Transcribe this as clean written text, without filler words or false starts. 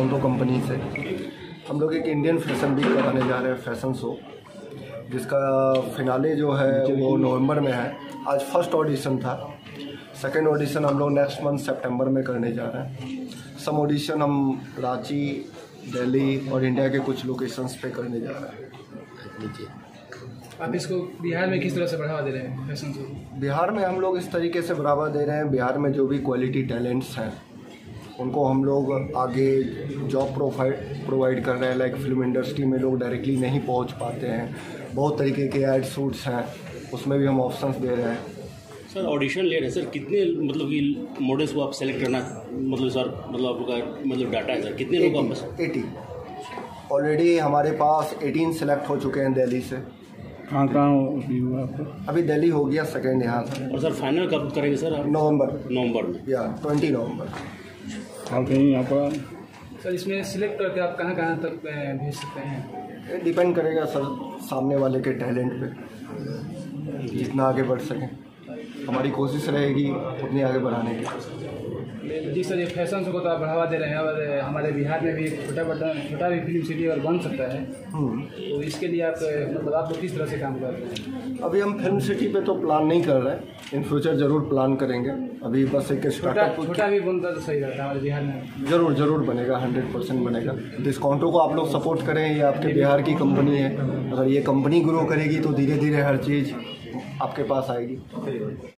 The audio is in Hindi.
डिस्काउंटो कंपनी से हम लोग एक इंडियन फैशन वीक कराने जा रहे हैं, फैशन शो, जिसका फिनाले जो है वो नवंबर में है। आज फर्स्ट ऑडिशन था, सेकंड ऑडिशन हम लोग नेक्स्ट मंथ सितंबर में करने जा रहे हैं। सम ऑडिशन हम रांची, दिल्ली और इंडिया के कुछ लोकेशंस पे करने जा रहे हैं। आप इसको बिहार में किस तरह से बढ़ावा दे रहे हैं फैशन शो? बिहार में हम लोग इस तरीके से बढ़ावा दे रहे हैं, बिहार में जो भी क्वालिटी टैलेंट्स हैं उनको हम लोग आगे जॉब प्रोवाइड कर रहे हैं। लाइक फिल्म इंडस्ट्री में लोग डायरेक्टली नहीं पहुंच पाते हैं, बहुत तरीके के एड शूट्स हैं, उसमें भी हम ऑप्शंस दे रहे हैं। सर ऑडिशन ले रहे हैं सर, कितने मतलब कि मॉडल्स को आप सेलेक्ट करना मतलब सर मतलब आपका मतलब डाटा है सर, कितने लोग आपस 80 ऑलरेडी हमारे पास 18 सेलेक्ट हो चुके हैं दिल्ली से। कहाँ हुआ आपको? अभी दिल्ली हो गया सेकेंड यहाँ से। और सर फाइनल कब करेंगे सर आप? नवंबर में या 20 नवंबर। आप कहीं यहाँ पर सर इसमें सिलेक्ट करके आप कहाँ कहाँ तक भेज सकते हैं? डिपेंड करेगा सर सामने वाले के टैलेंट पे, जितना आगे बढ़ सकें हमारी कोशिश रहेगी उतनी आगे बढ़ाने की। जी सर, ये फैशन शो को तो आप बढ़ावा दे रहे हैं और हमारे बिहार में भी एक छोटा भी फिल्म सिटी अगर बन सकता है तो इसके लिए आप मतलब आप लोग किस तरह से काम कर रहे हैं? अभी हम फिल्म सिटी पे तो प्लान नहीं कर रहे हैं, इन फ्यूचर ज़रूर प्लान करेंगे। अभी बस एक स्टार्टअप छोटा भी बनता तो सही रहता है हमारे बिहार में। ज़रूर बनेगा, 100% बनेगा। डिस्काउंटों को आप लोग सपोर्ट करें, ये आपके बिहार की कंपनी है। अगर ये कंपनी ग्रो करेगी तो धीरे धीरे हर चीज़ आपके पास आएगी।